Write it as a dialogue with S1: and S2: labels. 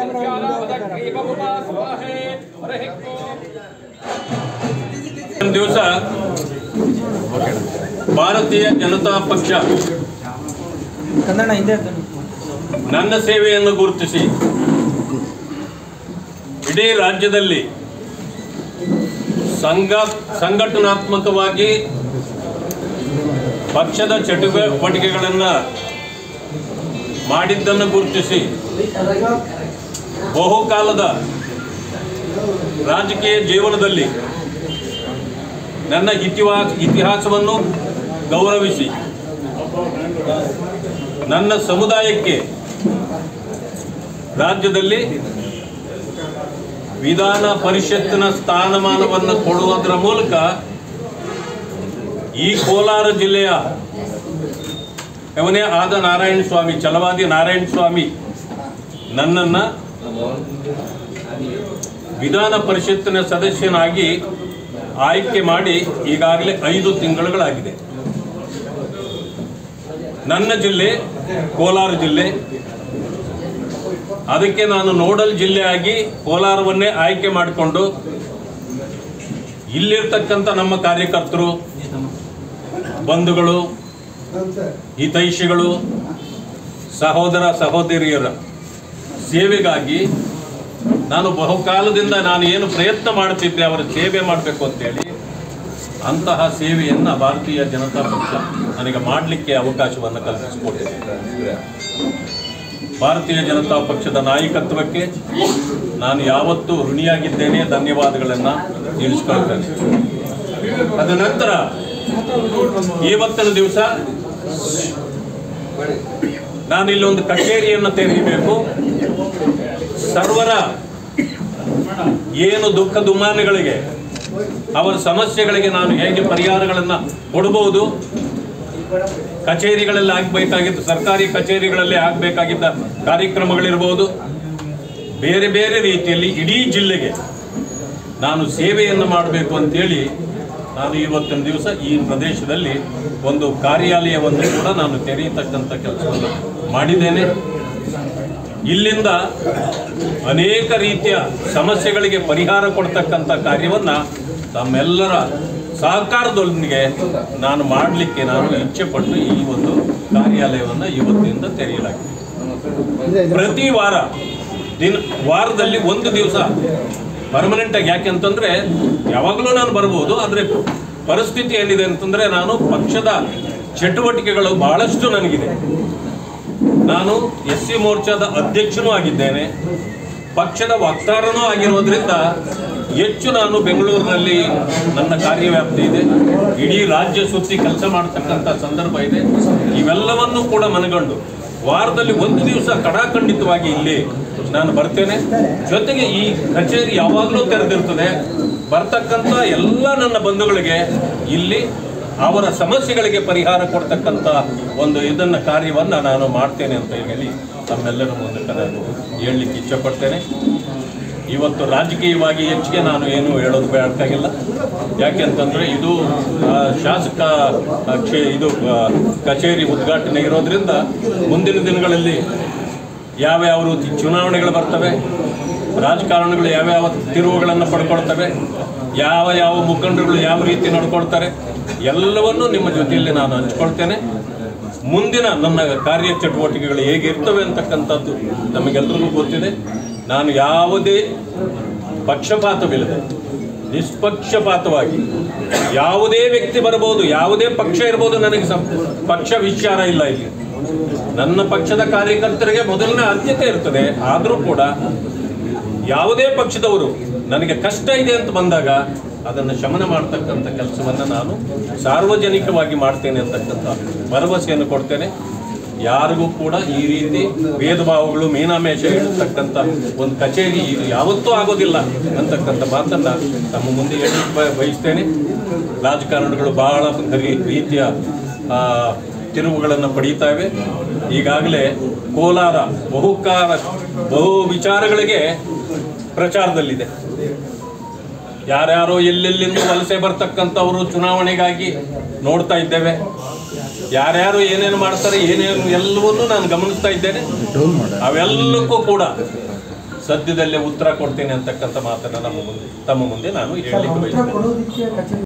S1: ದಿವಸ ಭಾರತೀಯ ಜನತಾ ಪಕ್ಷ ನನ್ನ ಸೇವೆಯನ್ನು ಗುರುತಿಸಿ ಇಡೀ ರಾಜ್ಯದಲ್ಲಿ ಸಂಘಟನಾತ್ಮಕವಾಗಿ ಪಕ್ಷದ ಚಟುವಟಿಕೆಗಳನ್ನು ಮಾಡಿದ್ದನ್ನು ಗುರುತಿಸಿ ಬಹುಕಾಲದ ರಾಜಕೀಯ ಜೀವನದಲ್ಲಿ ನನ್ನ ಇತಿಹಾಸವನ್ನು ಗೌರವಿಸಿ ನನ್ನ ಸಮುದಾಯಕ್ಕೆ ರಾಜ್ಯದಲ್ಲಿ ವಿಧಾನ ಪರಿಷತ್ತಿನ ಸ್ಥಾನಮಾನವನ್ನು ಕೊಡುವುದರ ಮೂಲಕ ಈ ಕೋಲಾರ ಜಿಲ್ಲೆಯ ಅವನೇ ಆದ ನಾರಾಯಣ ಸ್ವಾಮಿ ಛಲವಾದಿ ನಾರಾಯಣ ಸ್ವಾಮಿ ನನ್ನನ್ನು ವಿಧಾನ ಪರಿಷತ್ತಿನ ಸದಸ್ಯನಾಗಿ ಆಯ್ಕೆ ಮಾಡಿ ಈಗಾಗಲೇ 5 ತಿಂಗಳುಗಳಾಗಿದೆ. ನನ್ನ ಜಿಲ್ಲೆ ಕೋಲಾರ ಜಿಲ್ಲೆ, ಅದಕ್ಕೆ ನಾನು ನೋಡಲ್ ಜಿಲ್ಲೆಯಾಗಿ ಕೋಲಾರವನ್ನೇ ಆಯ್ಕೆ ಮಾಡಿಕೊಂಡು ಇಲ್ಲಿರ್ತಕ್ಕಂಥ ನಮ್ಮ ಕಾರ್ಯಕರ್ತರು, ಬಂಧುಗಳು, ಹಿತೈಷಿಗಳು, ಸಹೋದರ ಸಹೋದರಿಯರ ಸೇವೆಗಾಗಿ ನಾನು ಬಹುಕಾಲದಿಂದ ನಾನು ಏನು ಪ್ರಯತ್ನ ಮಾಡುತ್ತಿದ್ದೆ ಅವರ ಸೇವೆ ಮಾಡಬೇಕು ಅಂತೇಳಿ ಅಂತಹ ಸೇವೆಯನ್ನು ಭಾರತೀಯ ಜನತಾ ಪಕ್ಷ ನನಗೆ ಮಾಡಲಿಕ್ಕೆ ಅವಕಾಶವನ್ನು ಕಲ್ಪಿಸಿಕೊಟ್ಟಿದೆ. ಭಾರತೀಯ ಜನತಾ ಪಕ್ಷದ ನಾಯಕತ್ವಕ್ಕೆ ನಾನು ಯಾವತ್ತೂ ಋಣಿಯಾಗಿದ್ದೇನೆ, ಧನ್ಯವಾದಗಳನ್ನು ತಿಳಿಸ್ಕೊಳ್ತೇನೆ. ಅದ ನಂತರ ಇವತ್ತಿನ ದಿವಸ ನಾನು ಇಲ್ಲೊಂದು ಕಚೇರಿಯನ್ನು ತೆರೆಯಬೇಕು. ಸರ್ವರ ಏನು ದುಃಖ ದುಮ್ಮಾನಗಳಿಗೆ, ಅವರ ಸಮಸ್ಯೆಗಳಿಗೆ ನಾನು ಹೇಗೆ ಪರಿಹಾರಗಳನ್ನು ಕೊಡಬಹುದು, ಕಚೇರಿಗಳಲ್ಲಿ ಆಗಬೇಕಾಗಿದ್ದ ಸರ್ಕಾರಿ ಕಚೇರಿಗಳಲ್ಲಿ ಆಗಬೇಕಾಗಿದ್ದ ಕಾರ್ಯಕ್ರಮಗಳಿರ್ಬೋದು, ಬೇರೆ ಬೇರೆ ರೀತಿಯಲ್ಲಿ ಇಡೀ ಜಿಲ್ಲೆಗೆ ನಾನು ಸೇವೆಯನ್ನು ಮಾಡಬೇಕು ಅಂತೇಳಿ ನಾನು ಇವತ್ತಿನ ದಿವಸ ಈ ಪ್ರದೇಶದಲ್ಲಿ ಒಂದು ಕಾರ್ಯಾಲಯವನ್ನು ಕೂಡ ನಾನು ತೆರೆಯತಕ್ಕಂಥ ಕೆಲಸವನ್ನು ಮಾಡಿದ್ದೇನೆ. ಇಲ್ಲಿಂದ ಅನೇಕ ರೀತಿಯ ಸಮಸ್ಯೆಗಳಿಗೆ ಪರಿಹಾರ ಕೊಡ್ತಕ್ಕಂಥ ಕಾರ್ಯವನ್ನು ತಮ್ಮೆಲ್ಲರ ಸಹಕಾರದೊಂದಿಗೆ ನಾನು ಮಾಡಲಿಕ್ಕೆ ನಾನು ಇಚ್ಛೆಪಟ್ಟು ಈ ಒಂದು ಕಾರ್ಯಾಲಯವನ್ನು ಇವತ್ತಿನಿಂದ ತೆರೆಯಲಾಗಿದೆ. ಪ್ರತಿ ವಾರದಲ್ಲಿ ಒಂದು ದಿವಸ ಪರ್ಮನೆಂಟಾಗಿ, ಯಾಕೆಂತಂದರೆ ಯಾವಾಗಲೂ ನಾನು ಬರ್ಬೋದು, ಆದರೆ ಪರಿಸ್ಥಿತಿ ಏನಿದೆ ಅಂತಂದರೆ ನಾನು ಪಕ್ಷದ ಚಟುವಟಿಕೆಗಳು ಬಹಳಷ್ಟು ನನಗಿದೆ. ನಾನು SC ಮೋರ್ಚಾದ ಅಧ್ಯಕ್ಷನೂ ಆಗಿದ್ದೇನೆ, ಪಕ್ಷದ ವಕ್ತಾರನೂ ಆಗಿರೋದ್ರಿಂದ ಹೆಚ್ಚು ನಾನು ಬೆಂಗಳೂರಿನಲ್ಲಿ ನನ್ನ ಕಾರ್ಯವ್ಯಾಪ್ತಿ ಇದೆ. ಇಡೀ ರಾಜ್ಯ ಸುತ್ತಿ ಕೆಲಸ ಮಾಡತಕ್ಕಂಥ ಸಂದರ್ಭ ಇದೆ. ಇವೆಲ್ಲವನ್ನೂ ಕೂಡ ಮನಗಂಡು ವಾರದಲ್ಲಿ ಒಂದು ದಿವಸ ಕಡಾಖಂಡಿತವಾಗಿ ಇಲ್ಲಿ ನಾನು ಬರ್ತೇನೆ. ಜೊತೆಗೆ ಈ ಕಚೇರಿ ಯಾವಾಗಲೂ ತೆರೆದಿರ್ತದೆ. ಬರ್ತಕ್ಕಂಥ ಎಲ್ಲ ನನ್ನ ಬಂಧುಗಳಿಗೆ ಇಲ್ಲಿ ಅವರ ಸಮಸ್ಯೆಗಳಿಗೆ ಪರಿಹಾರ ಕೊಡ್ತಕ್ಕಂಥ ಒಂದು ಕಾರ್ಯವನ್ನು ನಾನು ಮಾಡ್ತೇನೆ ಅಂತ ಹೇಳಿ ತಮ್ಮೆಲ್ಲರ ಮೂಲಕ ನಾನು ಹೇಳಲಿಕ್ಕೆ ಇಚ್ಛೆಪಡ್ತೇನೆ. ಇವತ್ತು ರಾಜಕೀಯವಾಗಿ ಹೆಚ್ಚಿಗೆ ನಾನು ಏನು ಹೇಳೋದು ಬೇಕಾಗಿಲ್ಲ. ಯಾಕೆಂತಂದರೆ ಇದು ಶಾಸಕ ಕಚೇರಿ ಉದ್ಘಾಟನೆ ಇರೋದ್ರಿಂದ ಮುಂದಿನ ದಿನಗಳಲ್ಲಿ ಯಾವ್ಯಾವ ರೀತಿ ಚುನಾವಣೆಗಳು ಬರ್ತವೆ, ರಾಜಕಾರಣಗಳು ಯಾವ್ಯಾವ ತಿರುವುಗಳನ್ನು ಪಡ್ಕೊಳ್ತವೆ, ಯಾವ ಮುಖಂಡರುಗಳು ಯಾವ ರೀತಿ ನಡ್ಕೊಳ್ತಾರೆ, ಎಲ್ಲವನ್ನೂ ನಿಮ್ಮ ಜೊತೆಯಲ್ಲಿ ನಾನು ಹಂಚ್ಕೊಳ್ತೇನೆ. ಮುಂದಿನ ನನ್ನ ಕಾರ್ಯಚಟುವಟಿಕೆಗಳು ಹೇಗಿರ್ತವೆ ಅಂತಕ್ಕಂಥದ್ದು ನಮಗೆಲ್ಲರಿಗೂ ಗೊತ್ತಿದೆ. ನಾನು ಯಾವುದೇ ಪಕ್ಷಪಾತವಿಲ್ಲದೆ ನಿಷ್ಪಕ್ಷಪಾತವಾಗಿ ಯಾವುದೇ ವ್ಯಕ್ತಿ ಬರಬಹುದು, ಯಾವುದೇ ಪಕ್ಷ ಇರ್ಬೋದು, ನನಗೆ ಪಕ್ಷ ವಿಚಾರ ಇಲ್ಲ. ಇಲ್ಲಿ ನನ್ನ ಪಕ್ಷದ ಕಾರ್ಯಕರ್ತರಿಗೆ ಮೊದಲನೇ ಆದ್ಯತೆ ಇರ್ತದೆ. ಆದರೂ ಕೂಡ ಯಾವುದೇ ಪಕ್ಷದವರು ನನಗೆ ಕಷ್ಟ ಇದೆ ಅಂತ ಬಂದಾಗ ಅದನ್ನು ಶಮನ ಮಾಡ್ತಕ್ಕಂಥ ಕೆಲಸವನ್ನು ನಾನು ಸಾರ್ವಜನಿಕವಾಗಿ ಮಾಡ್ತೇನೆ ಅಂತಕ್ಕಂಥ ಭರವಸೆಯನ್ನು ಕೊಡ್ತೇನೆ. ಯಾರಿಗೂ ಕೂಡ ಈ ರೀತಿ ಭೇದ ಭಾವಗಳು ಮೀನಾಮೇಷ ಇಡತಕ್ಕಂಥ ಒಂದು ಕಚೇರಿ ಇದು ಯಾವತ್ತೂ ಆಗೋದಿಲ್ಲ ಅಂತಕ್ಕಂಥ ಮಾತನ್ನು ನಮ್ಮ ಮುಂದೆ ಹೇಳಲಿಕ್ಕೆ ಬಯಸ್ತೇನೆ. ರಾಜಕಾರಣಗಳು ಬಹಳ ರೀತಿಯ ತಿರುವುಗಳನ್ನು ಪಡೀತಾವೆ. ಈಗಾಗಲೇ ಕೋಲಾರ ಬಹು ವಿಚಾರಗಳಿಗೆ ಪ್ರಚಾರದಲ್ಲಿದೆ. ಯಾರ್ಯಾರೋ ಎಲ್ಲೆಲ್ಲಿಂದ ವಲಸೆ ಬರ್ತಕ್ಕಂಥವರು ಚುನಾವಣೆಗಾಗಿ ನೋಡ್ತಾ ಇದ್ದೇವೆ. ಯಾರ್ಯಾರು ಏನೇನು ಮಾಡ್ತಾರೆ, ಏನೇನು ಎಲ್ಲವನ್ನೂ ನಾನು ಗಮನಿಸ್ತಾ ಇದ್ದೇನೆ. ಅವೆಲ್ಲಕ್ಕೂ ಕೂಡ ಸದ್ಯದಲ್ಲೇ ಉತ್ತರ ಕೊಡ್ತೇನೆ ಅಂತಕ್ಕಂಥ ಮಾತನ್ನು ತಮ್ಮ ಮುಂದೆ ನಾನು ಹೇಳಲಿಕ್ಕೆ ಬಯಸ್ತೇನೆ.